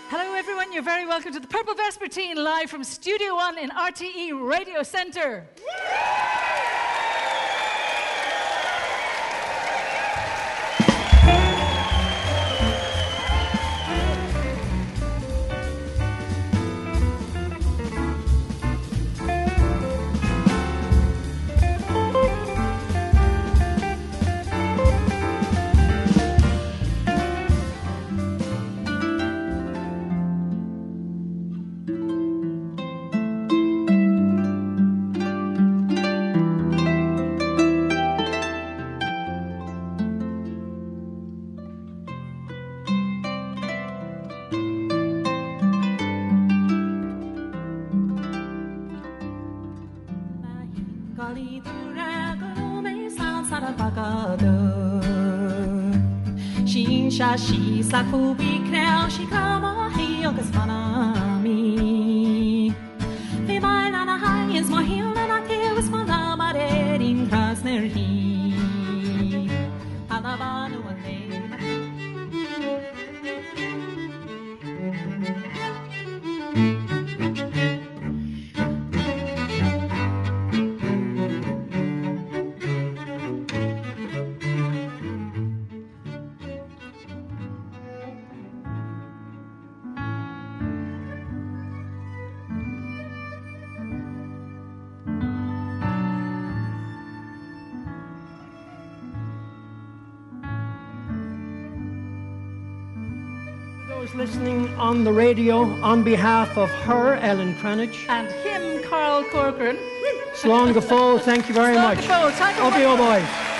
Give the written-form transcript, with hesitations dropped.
Hello everyone, you're very welcome to the Purple Vespertine live from Studio One in RTE Radio Centre. She sakubi krel she kama hiogas manami. They mine on a high is my heel and I kill is my lamare in Krasner he. Alabanu and listening on the radio on behalf of her, Ellen Cranitch. And him, Carl Corcoran. Slán go fóill, thank you very much. Slán go fóill, Up you, boys.